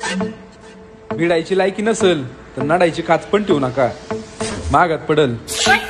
भिडायची लायकी नसल तर नडायची काच पण ठेवू नका, मागात पडल.